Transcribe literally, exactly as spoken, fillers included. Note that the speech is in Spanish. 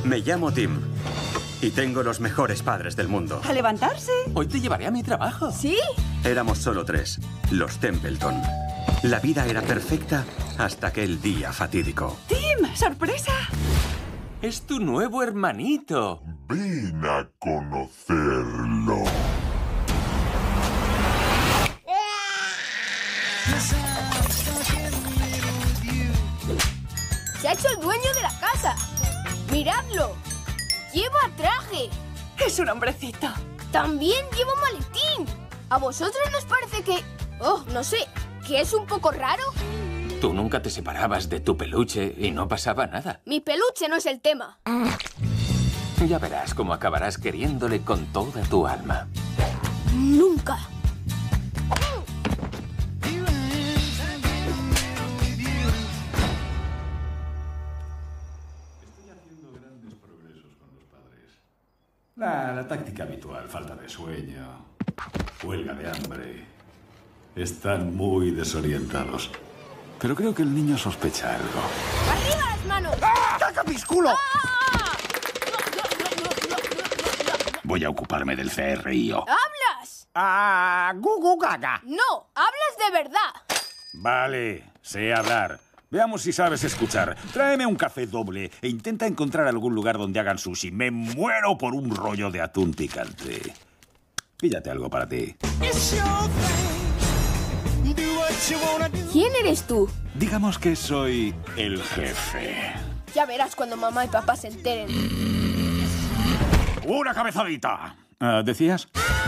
Me llamo Tim y tengo los mejores padres del mundo. ¿A levantarse? Hoy te llevaré a mi trabajo. ¿Sí? Éramos solo tres, los Templeton. La vida era perfecta hasta aquel día fatídico. ¡Tim! ¡Sorpresa! Es tu nuevo hermanito. Ven a conocerlo. Se ha hecho el dueño de la casa. ¡Miradlo! ¡Lleva traje! Es un hombrecito. ¡También lleva un maletín! ¿A vosotros nos parece que... oh, no sé, que es un poco raro? Tú nunca te separabas de tu peluche y no pasaba nada. Mi peluche no es el tema. Ya verás cómo acabarás queriéndole con toda tu alma. Nunca. La, la táctica habitual, falta de sueño, huelga de hambre. Están muy desorientados. Pero creo que el niño sospecha algo. ¡Arriba las manos! ¡Ah! ¡Caca mis culo! ¡Ah! Voy a ocuparme del C R I O. ¿Hablas? ¡Ah! ¡Gugu gaga! No, hablas de verdad. Vale, sé hablar. Veamos si sabes escuchar. Tráeme un café doble e intenta encontrar algún lugar donde hagan sushi. Me muero por un rollo de atún picante. Píllate algo para ti. ¿Quién eres tú? Digamos que soy el jefe. Ya verás cuando mamá y papá se enteren. ¡Una cabezadita! Ah, ¿decías?